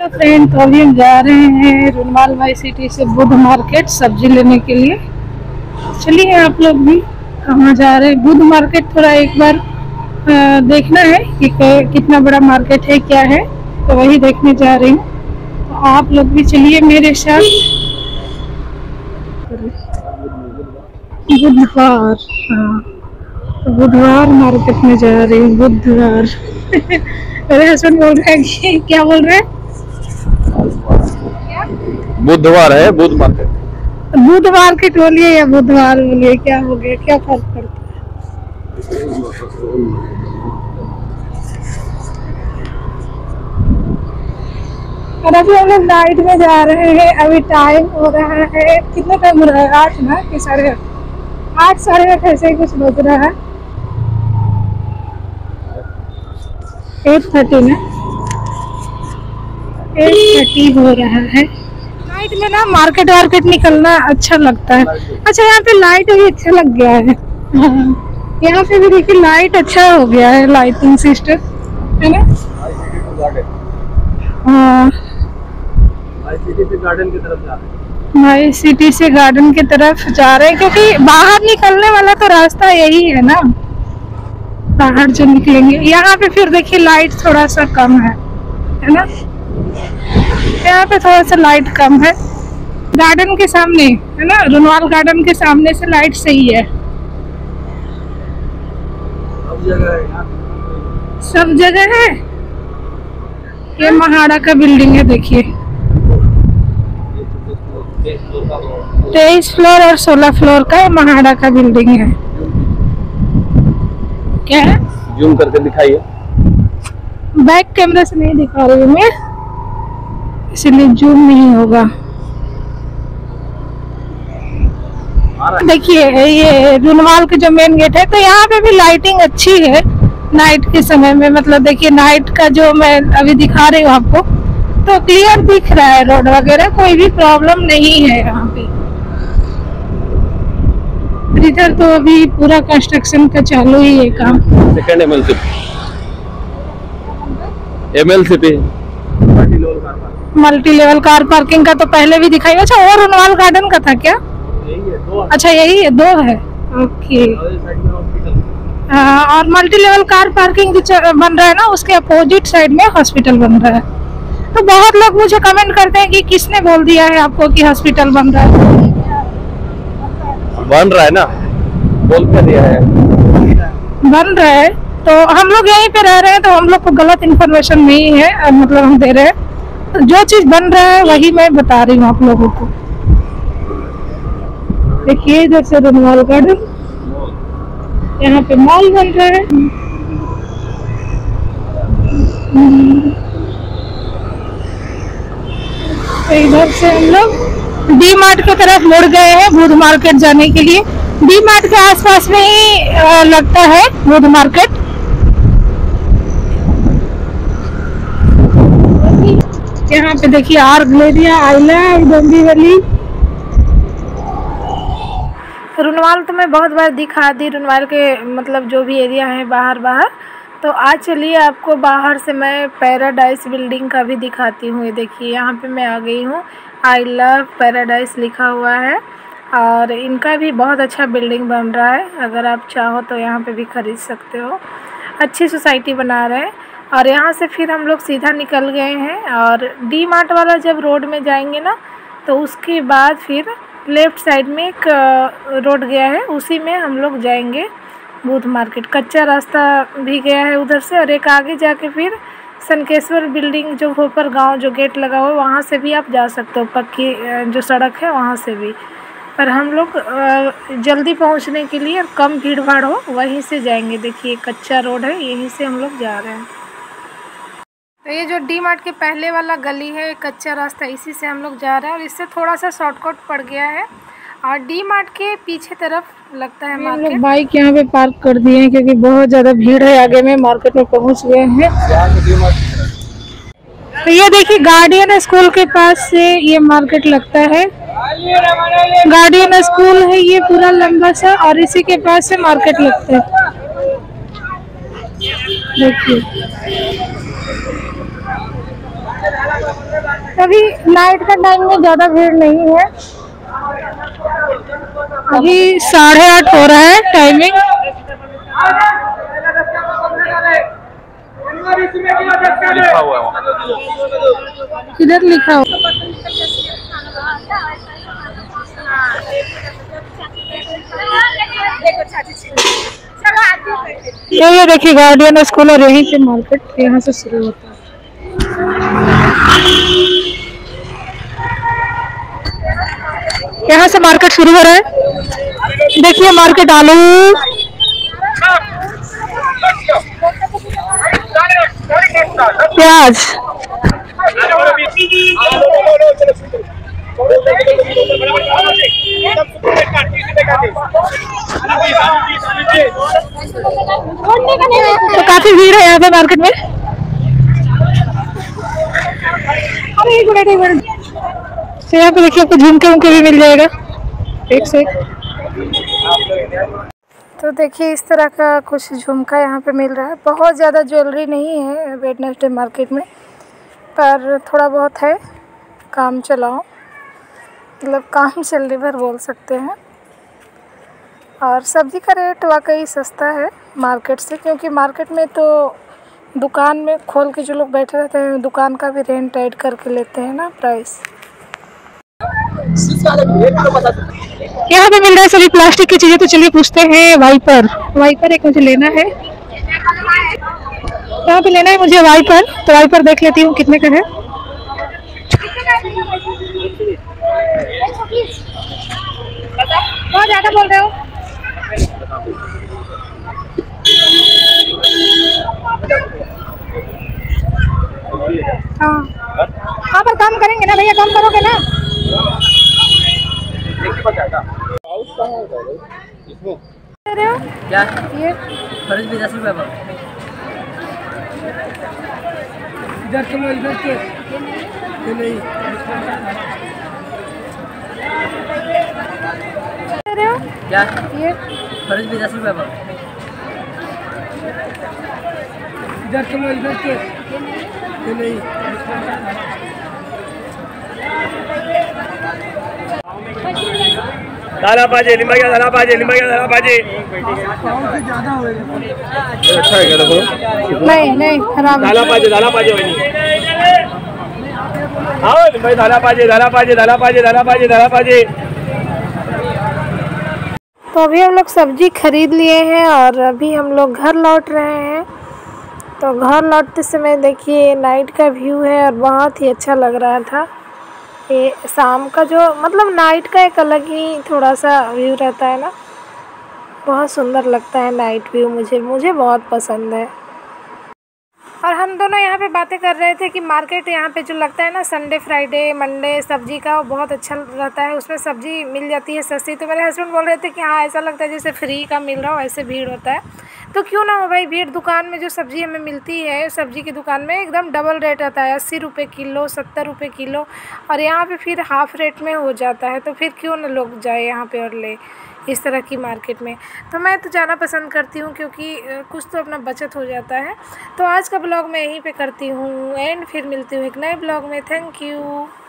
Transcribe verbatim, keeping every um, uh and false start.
Friend, तो अभी हम जा रहे हैं रुनवाल वाई सिटी से बुध मार्केट सब्जी लेने के लिए। चलिए आप लोग भी कहाँ जा रहे हैं। बुध मार्केट थोड़ा एक बार आ, देखना है कि कितना बड़ा मार्केट है, क्या है, तो वही देखने जा रही हूँ। तो आप लोग भी चलिए मेरे साथ। बुधवार, हाँ, तो बुधवार मार्केट में जा रही हूँ। बुधवार मेरे हस्बैंड बोल रहे हैं कि क्या बोल रहे हैं, बुधवार है, बुध मार्केट। बुध मार्केट बोलिए या बुधवार बोलिए, क्या हो गया, क्या फर्क पड़ता है। और अभी हम लोग नाइट में जा रहे हैं। अभी टाइम हो रहा है, कितना टाइम हो रहा है, आठ ना कि साढ़े आठ आठ साढ़े आठ ऐसे ही कुछ बज रहा है। एट थर्टी ना, एट थर्टी हो रहा है। नाइट में ना मार्केट वार्केट निकलना अच्छा लगता है। अच्छा, यहाँ पे लाइट भी अच्छा लग गया है। हाँ, यहाँ पे भी देखिए लाइट अच्छा हो गया है, लाइटिंग सिस्टम है ना। हाँ, सिटी से गार्डन की तरफ जा रहे हैं भाई, सिटी से गार्डन की तरफ जा रहे हैं क्योंकि बाहर निकलने वाला तो रास्ता यही है ना। बाहर जो निकलेंगे यहाँ पे फिर देखिए लाइट थोड़ा सा कम है है ना। यहाँ पे थोड़ा सा लाइट कम है। गार्डन के सामने है ना, रुनवाल गार्डन के सामने से लाइट सही है। सब जगह है ना, सब जगह है। ये महाड़ा का बिल्डिंग है, देखिए तेईस फ्लोर और सोलह फ्लोर का महाड़ा का बिल्डिंग है। क्या है, जूम करके दिखाइए। बैक कैमरा से नहीं दिखा रही हूँ मैं, इसलिए जूम नहीं होगा। देखिए ये रुनवाल के जो मेन गेट है, तो यहाँ पे भी लाइटिंग अच्छी है नाइट के समय में। मतलब देखिए नाइट का जो मैं अभी दिखा रही हूँ आपको, तो क्लियर दिख रहा है रोड वगैरह, कोई भी प्रॉब्लम नहीं है यहाँ पे। इधर तो अभी पूरा कंस्ट्रक्शन का चालू ही है काम। Second MLC MLCP multi level car parking का तो पहले भी दिखाई। अच्छा, और रुनवाल गार्डन का था क्या? यही है, दो। अच्छा यही है, दो है, ओके। और मल्टी लेवल कार पार्किंग बन रहा है ना, उसके अपोजिट साइड में हॉस्पिटल बन रहा है। तो बहुत लोग मुझे कमेंट करते हैं कि किसने बोल दिया है आपको कि हॉस्पिटल बन रहा है। बन रहा है ना, बोल के दिया है बन रहा है। तो हम लोग यहीं पे रह रहे हैं, तो हम लोग को गलत इन्फॉर्मेशन नहीं है, मतलब हम दे रहे हैं। तो जो चीज बन रहा है वही मैं बता रही हूँ आप लोगों को। देखिए इधर से रुनवाल गार्डन, यहाँ पे मॉल बन रहा है। तो इधर से हम लोग डी मार्ट की तरफ मुड़ गए हैं बुध मार्केट जाने के लिए। डी मार्ट के आसपास में ही लगता है बुध मार्केट। यहाँ पे देखिए आर ग्लेरिया, आइला, डोंबिवली। रुनवाल तो मैं बहुत बार दिखा दी, रुनवाल के मतलब जो भी एरिया है बाहर बाहर। तो आज चलिए आपको बाहर से मैं पैराडाइज बिल्डिंग का भी दिखाती हूँ। ये देखिए यहाँ पे मैं आ गई हूँ, आई लव पैराडाइज लिखा हुआ है। और इनका भी बहुत अच्छा बिल्डिंग बन रहा है, अगर आप चाहो तो यहाँ पे भी ख़रीद सकते हो। अच्छी सोसाइटी बना रहे हैं। और यहाँ से फिर हम लोग सीधा निकल गए हैं, और डी मार्ट वाला जब रोड में जाएंगे ना, तो उसके बाद फिर लेफ़्ट साइड में एक रोड गया है, उसी में हम लोग जाएंगे बुध मार्केट। कच्चा रास्ता भी गया है उधर से, और एक आगे जाके फिर सनकेश्वर बिल्डिंग जो भोपर गांव जो गेट लगा हुआ है, वहाँ से भी आप जा सकते हो, पक्की जो सड़क है वहाँ से भी। पर हम लोग जल्दी पहुँचने के लिए और कम भीड़ भाड़ हो, वहीं से जाएंगे। देखिए कच्चा रोड है, यहीं से हम लोग जा रहे हैं। तो ये जो डी मार्ट के पहले वाला गली है, कच्चा रास्ता, इसी से हम लोग जा रहे हैं। और इससे थोड़ा सा शॉर्टकट पड़ गया है। और डी मार्ट के पीछे तरफ लगता है मार्केट। हम लोग बाइक यहाँ पे पार्क कर दिए हैं क्योंकि बहुत ज़्यादा भीड़ है। आगे में मार्केट में पहुँच गए हैं। तो ये देखिए गार्डियन स्कूल के पास से ये मार्केट लगता है। गार्डियन स्कूल है ये पूरा लंबा सा, और इसी के पास से मार्केट लगता है। देखिए अभी नाइट का टाइम में ज़्यादा भीड़ नहीं है, अभी साढ़े आठ हो रहा है टाइमिंग। लिखा हुआ है वहाँ। इधर लिखा हो। ये ये देखिए गार्डियन स्कूल और यहीं से मार्केट यहाँ से शुरू होता है। यहाँ से मार्केट शुरू हो रहा है। देखिए मार्केट आलू, प्याज, तो काफी भीड़ है यहाँ पे मार्केट में। अरे एक मिनट एक मिनट, तो यहाँ पे देखिए आपको झुमके उमके भी मिल जाएगा एक से एक। तो देखिए इस तरह का कुछ झुमका यहाँ पे मिल रहा है। बहुत ज़्यादा ज्वेलरी नहीं है वेडनेसडे मार्केट में, पर थोड़ा बहुत है काम चलाओ, मतलब काम चलने पर बोल सकते हैं। और सब्ज़ी का रेट वाकई सस्ता है मार्केट से, क्योंकि मार्केट में तो दुकान में खोल के जो लोग बैठे रहते हैं दुकान का भी रेंट ऐड करके लेते हैं ना प्राइस। यहाँ पे मिल रहा है सभी प्लास्टिक की चीज़ें। तो चलिए पूछते हैं। वाइपर, वाइपर एक मुझे लेना है, यहाँ पे लेना है मुझे वाइपर। तो वाइपर देख लेती हूँ कितने का है। बहुत ज़्यादा बोल रहे हो। हाँ हाँ, पर कम करेंगे ना भैया, कम करोगे ना। क्या ये फर्ज भी दस रुपये पर। इधर चलो, इधर के नहीं क्या ये फर्ज भी दस रुपये पर। इधर चलो, इधर के नहीं दाला पाजे लिंबा गया, दाला पाजे लिंबा गया, दाला पाजे। अच्छा है क्या? देखो नहीं नहीं खराब। दाला पाजे, दाला पाजे वही। हाँ भाई, दाला पाजे, दाला पाजे, दाला पाजे, दाला पाजे, दाला पाजे। तो अभी हम लोग सब्जी खरीद लिए हैं और अभी हम लोग घर लौट रहे हैं। तो घर लौटते समय देखिए नाइट का व्यू है और बहुत ही अच्छा लग रहा था। ये शाम का जो मतलब नाइट का एक अलग ही थोड़ा सा व्यू रहता है ना, बहुत सुंदर लगता है नाइट व्यू। मुझे मुझे बहुत पसंद है। और हम दोनों यहाँ पे बातें कर रहे थे कि मार्केट यहाँ पे जो लगता है ना संडे फ्राइडे मंडे सब्जी का, वो बहुत अच्छा रहता है। उसमें सब्जी मिल जाती है सस्ती। तो मेरे हस्बैंड बोल रहे थे कि हाँ ऐसा लगता है जैसे फ्री का मिल रहा हो, ऐसे भीड़ होता है। तो क्यों ना हो भाई, भीड़ दुकान में जो सब्ज़ी हमें मिलती है सब्ज़ी की दुकान में एकदम डबल रेट रहता है, अस्सी रुपये किलो, सत्तर रुपये किलो, और यहाँ पे फिर हाफ़ रेट में हो जाता है। तो फिर क्यों ना लोग जाए यहाँ पे और ले इस तरह की मार्केट में। तो मैं तो जाना पसंद करती हूँ क्योंकि कुछ तो अपना बचत हो जाता है। तो आज का ब्लॉग मैं यहीं पे करती हूँ एंड फिर मिलती हूँ एक नए ब्लॉग में। Thank you.